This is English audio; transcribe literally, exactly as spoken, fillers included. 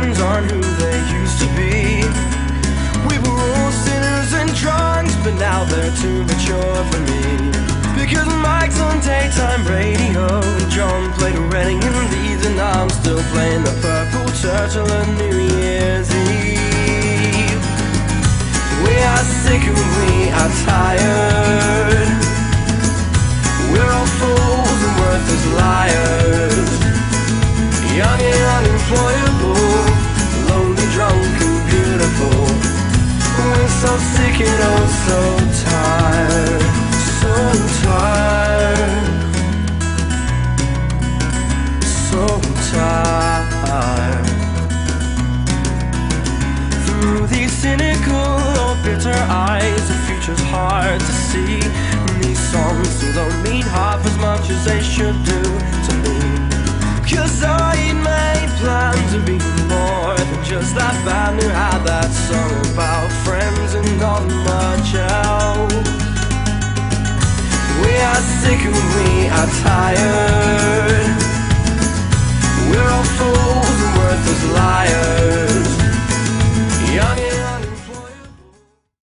friends aren't who they used to be. We were all sinners and drunks, but now they're too mature for me. Because Mike's on daytime radio and John played a Reading in Leeds, and I'm still playing the Purple Churchill on New Year's Eve. We are sick and we are tired. We're all fools and worthless liars. Young and unemployable, lonely, drunk and beautiful. We're so sick and oh so tired, so tired, so tired. Through these cynical or bitter eyes, the future's hard to see. And these songs still don't mean half as much as they should do to me. Cause I'd made plans to be more than just that band who had that song about friends and not much else. We are sick and we are tired. We're all fools and worthless liars.